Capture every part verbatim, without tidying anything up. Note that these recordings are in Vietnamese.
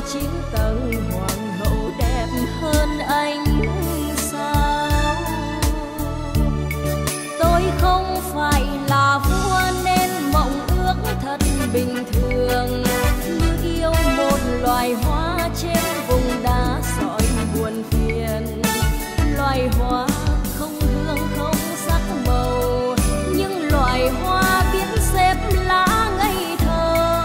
chín tầng hoàng hậu đẹp hơn anh sao? Tôi không phải là vua nên mộng ước thật bình thường, như yêu một loài hoa trên vùng đá sỏi buồn phiền. Loài hoa không hương không sắc màu, nhưng loài hoa biết xếp lá ngây thơ.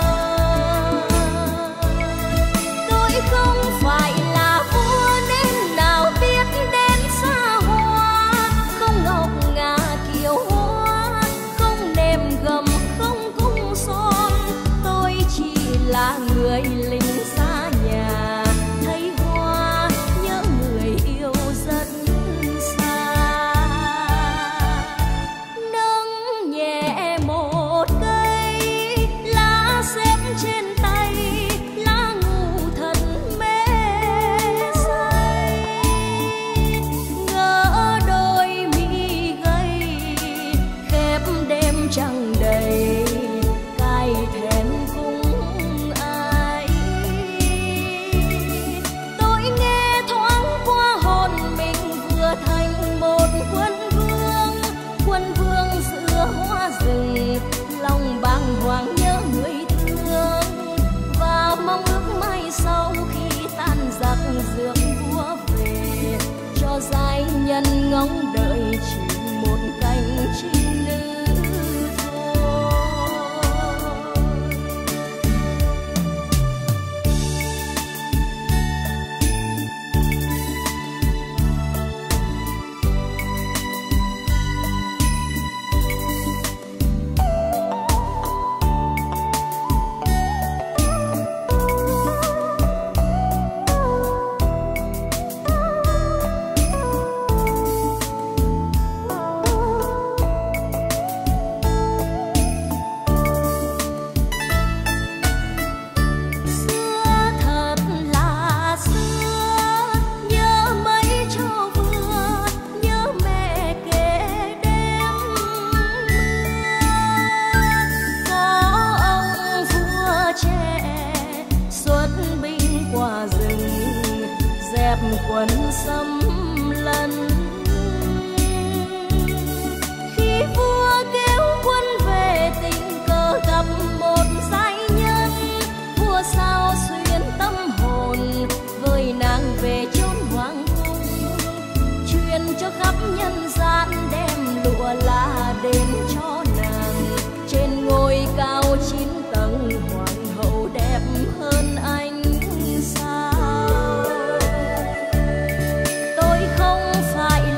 Tôi không phải là vua nên nào biết đến xa hoa, không ngọc ngà kiều hoa, không nệm gấm không cung son. Tôi chỉ là người lính xa nhà, thấy hoa nhớ người yêu rất xa. Nâng nhẹ một cây lá xếp trên tay, lá ngủ thật mê say. Ngỡ đôi mi gầy khép đêm trăng đầy, cài thẹn cùng ai. Tôi nghe thoáng qua hồn mình vừa thành một quân vương, quân vương giữa hoa rừng, lòng bàng hoàng nhớ người thương và mong ước mai sau khi tan giặc rước vua về, cho giai nhân ngóng đợi chỉ một cánh chim nữ thôi. Xưa thật là xưa, nhớ mấy cho vừa, nhớ mẹ kể đêm mưa. Có ông vua trẻ xuất binh qua rừng, dẹp quân xâm lấn. Khi vua kêu quân về tình cờ gặp một giai nhân, vua sao xuyên tâm hồn với nàng về chốn hoàng cung, truyền cho khắp nhân gian đem lụa là đến cho nàng. Trên ngôi cao chín tầng hoàng hậu đẹp hơn anh sao? Tôi không phải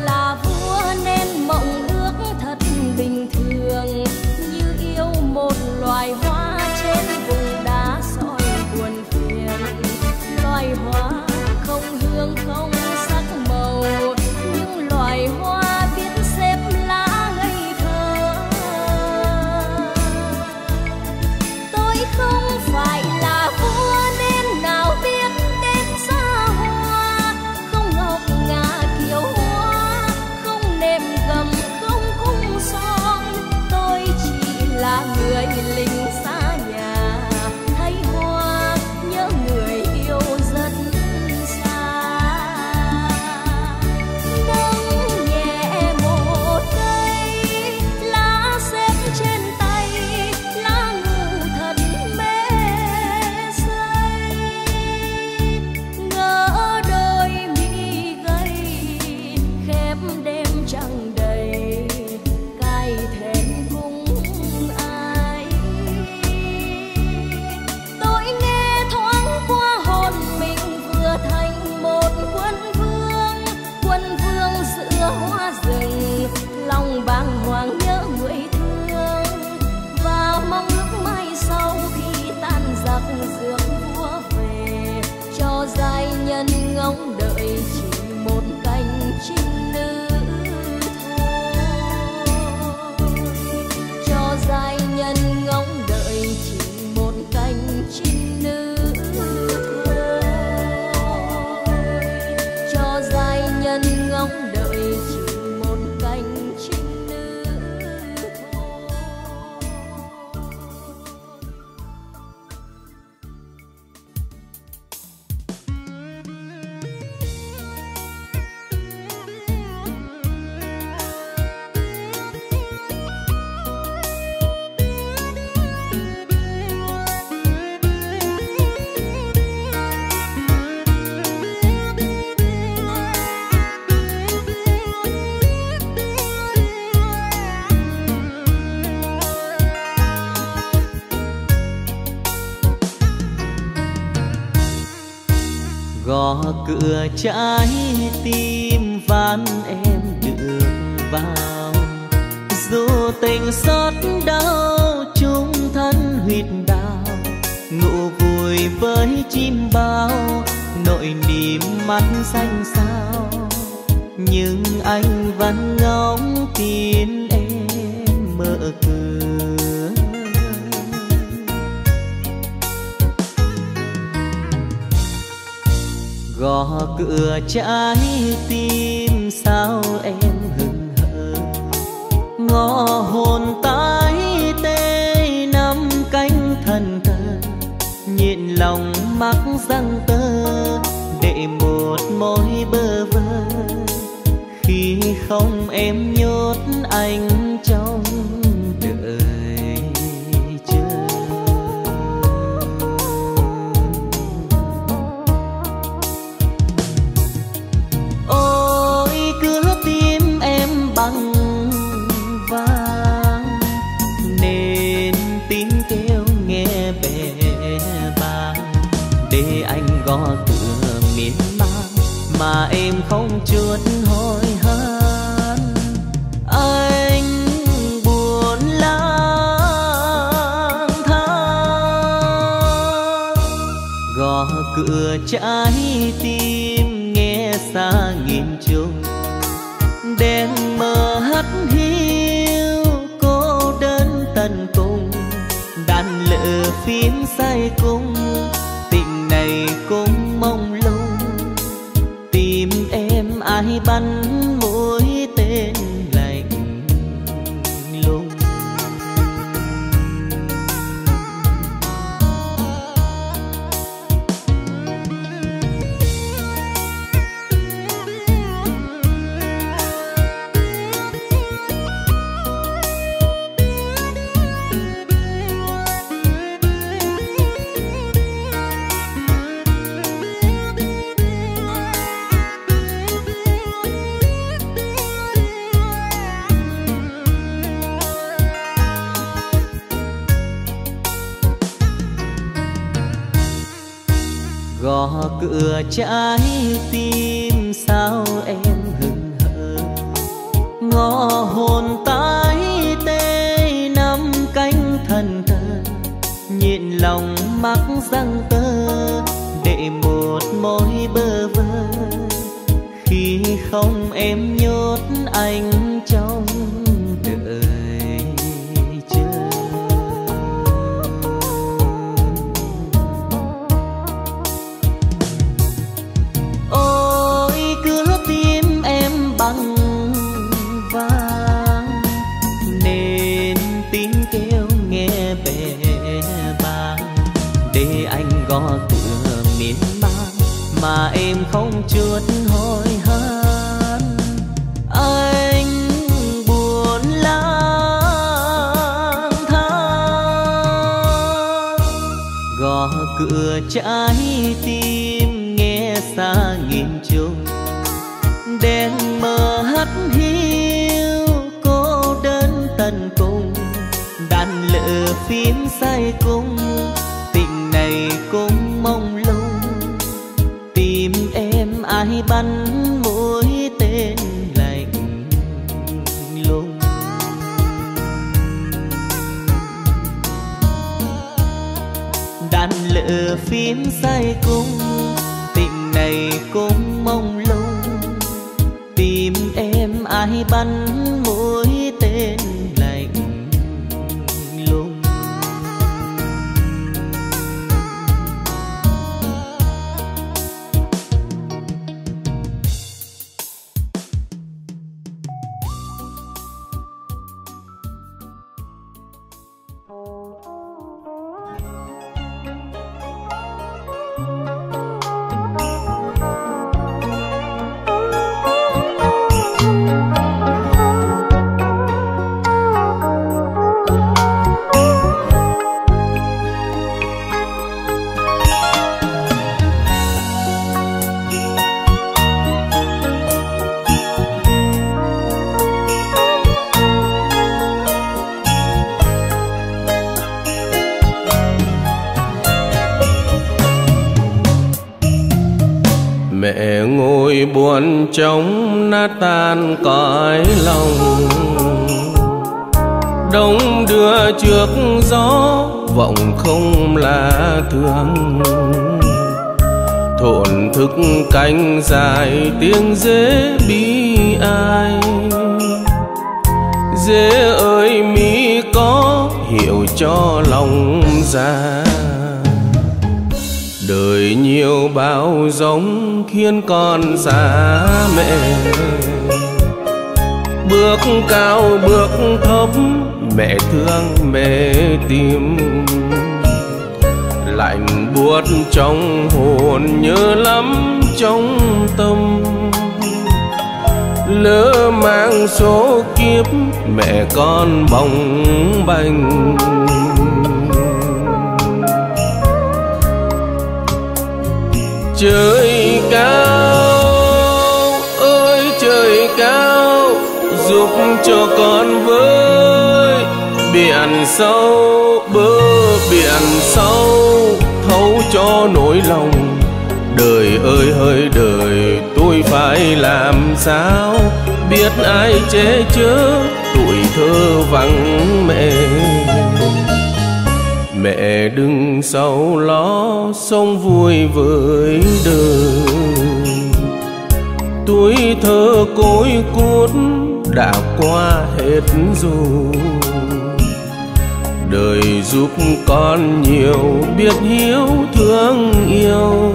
Gõ cửa trái tim van em được vào, dù tình xót đau chung thân huyết đào, ngủ vui với chim bao nỗi niềm mắt xanh xao, nhưng anh vẫn ngóng tin em mở cửa. Gõ cửa trái tim sao em hững hờ, ngõ hồn tái tê nắm cánh thần thờ, nhịn lòng mắc răng tơ để một môi bơ vơ, khi không em nhốt anh trong đời chờ. Ôi cửa tim em bằng vàng, nên tiếng kêu nghe bè bàng, để anh gõ cửa miên man mà em không chút hỏi han. Anh buồn lang thang, gõ cửa trái tim nghe xa nghìn trùng, đèn mờ hắt hiu cô đơn tận cùng, đàn lửa phím say cung, tình này cũng mong lung, tìm em ai bắn mũi tên lạnh lùng. Gõ cửa trái tim sao em hững hờ, ngõ hồn tái tê nắm cánh thần thờ, nhịn lòng mắc răng tơ để một môi bơ vơ, khi không em nhốt anh trong đời chờ. Ôi cửa tim em bằng vàng, nên tiếng kêu nghe bè bàng, để anh gõ cửa miên man mà em không chút hỏi han. Anh buồn lang thang, gõ cửa trái tim nghe xa nghìn trùng, đèn mờ hắt hiu cô đơn tận cùng, đàn lửa phím say cung, tình này cũng mong lung, tìm em ai bắn mũi tên lạnh lùng. Đàn lửa phím say cung, tình này cũng mong lung, tìm em ai bắn mũi tên lạnh lùng. Mẹ ngồi buồn trống nát tan cõi lòng, đông đưa trước gió vọng không là thương. Thổn thức cánh dài tiếng dế bi ai. Dế ơi mi có hiểu cho lòng già, đời nhiều bao giống khiến con xa mẹ. Bước cao bước thấp mẹ thương mẹ tìm, lạnh buốt trong hồn nhớ lắm trong tâm. Lỡ mang số kiếp mẹ con bồng bềnh. Trời cao ơi trời cao, giúp cho con với biển sâu bờ biển sâu, thấu cho nỗi lòng. Đời ơi hỡi đời tôi phải làm sao, biết ai che chở tuổi thơ vắng mẹ. Mẹ đừng sầu lo sống vui với đời, tuổi thơ côi cút đã qua hết rồi. Đời giúp con nhiều biết hiếu thương yêu,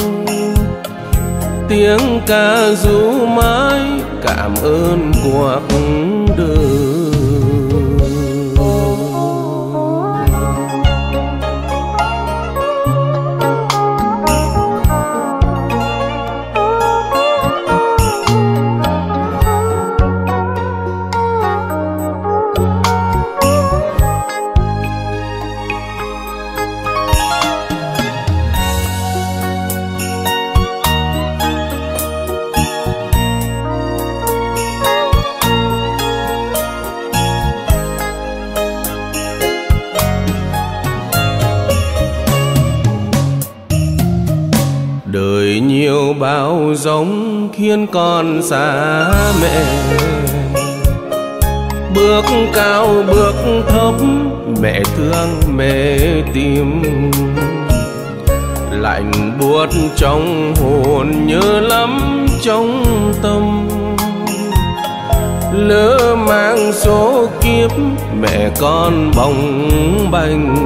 tiếng ca ru mãi cảm ơn cuộc đời. Đời nhiều bao giống khiến con xa mẹ. Bước cao bước thấp mẹ thương mẹ tìm, lạnh buốt trong hồn nhớ lắm trong tâm. Lỡ mang số kiếp mẹ con bồng bềnh.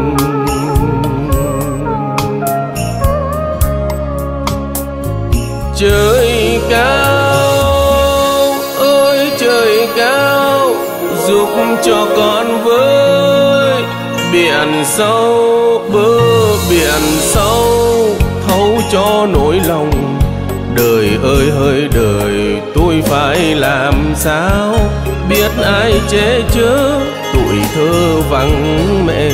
Trời cao ơi trời cao, giúp cho con với biển sâu bờ biển sâu, thấu cho nỗi lòng. Đời ơi hỡi đời tôi phải làm sao, biết ai che chở tuổi thơ vắng mẹ.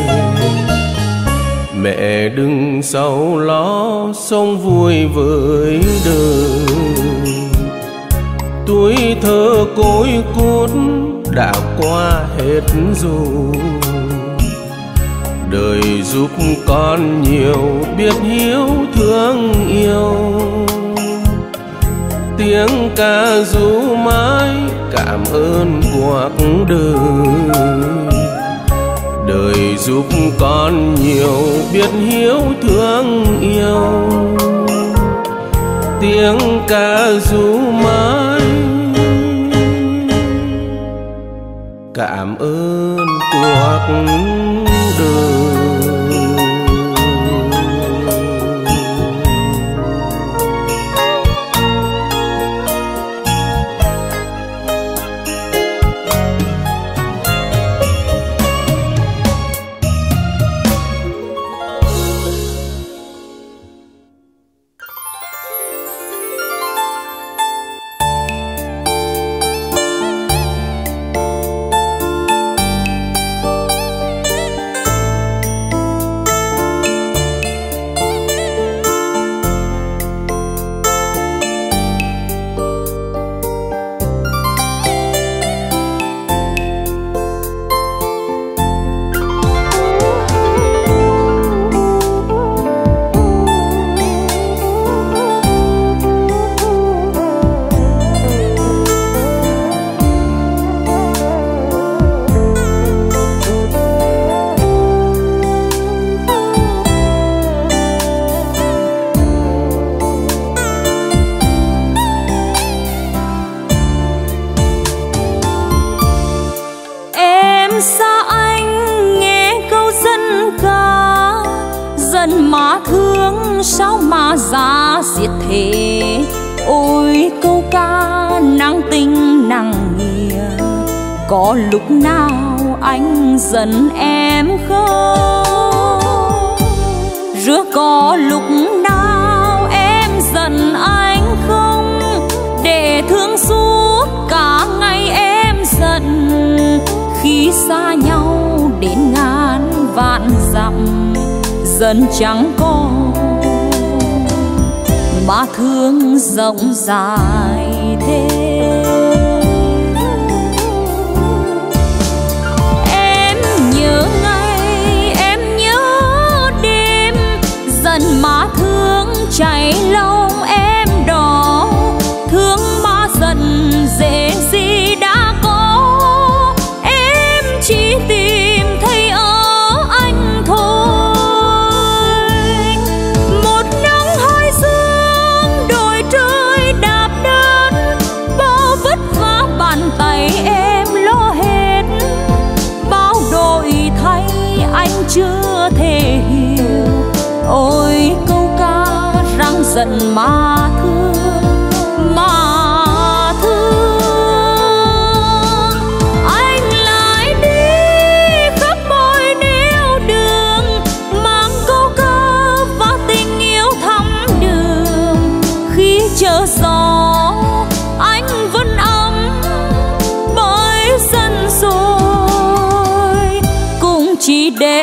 Mẹ đừng sầu lo sống vui với đời, tuổi thơ côi cút đã qua hết rồi. Đời giúp con nhiều biết hiếu thương yêu, tiếng ca ru mãi cảm ơn cuộc đời. Đời giúp con nhiều biết hiếu thương yêu, tiếng ca ru mãi cảm ơn cuộc đời. giá diệt thế. Ôi câu ca nặng tình nặng nghĩa, có lúc nào anh giận em không? Rứa có lúc nào em giận anh không? Để thương suốt cả ngày em giận, khi xa nhau đến ngàn vạn dặm dần chẳng còn mà thương rộng dài thế. Em nhớ ngày, em nhớ đêm, dần mà thương chảy lòng em đỏ. Thương mà giận dễ gì đã có, em chỉ tìm thấy ở anh thôi. Một nắng hai sương đồi trời đạp đơn, bao vất vả bàn tay em lo hết. Bao đổi thay anh chưa thể hiểu, ôi câu ca răng giận mà thương, mà thương. Anh lại đi khắp mọi nẻo đường, mang câu ca và tình yêu thắm đường. Khi chờ gió anh vẫn ấm bởi sân rồi, cũng chỉ để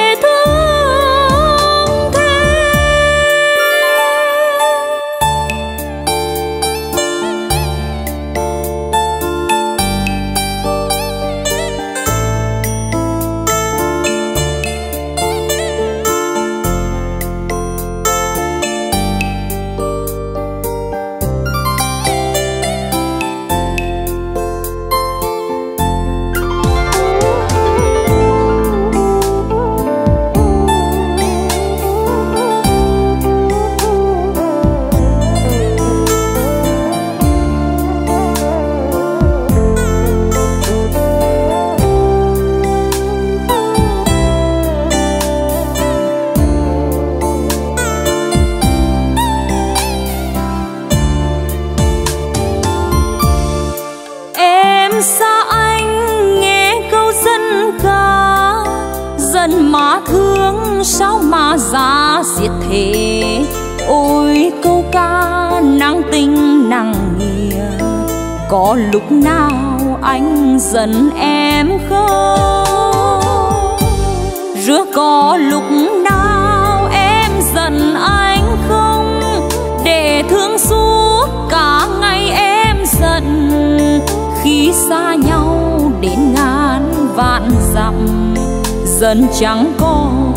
mà thương sao mà giá diệt thế. Ôi câu ca nặng tình nặng nghĩa, có lúc nào anh giận em không? Rứa có lúc nào em giận anh không? Để thương suốt cả ngày em giận, khi xa nhau đến ngàn vạn dặm dần chẳng còn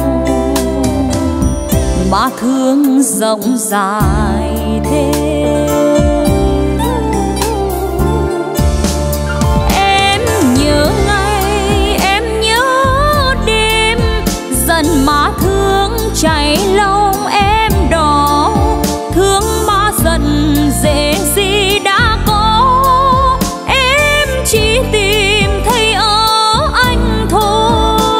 mà thương rộng dài thế. Em nhớ ngày, em nhớ đêm, dần mà thương chảy lòng em đỏ. Thương mà giận dễ gì đã có, em chỉ tìm thấy ở anh thôi.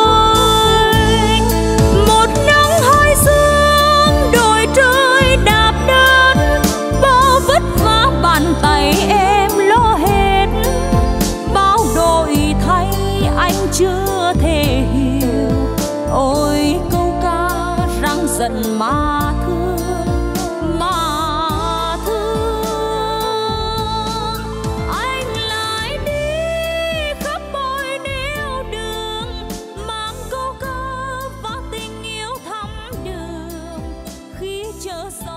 Chưa thể hiểu, ôi câu ca răng giận mà thương, mà thương. Anh lại đi khắp mọi nẻo đường, mang câu ca và tình yêu thắm đường. Khi chờ gió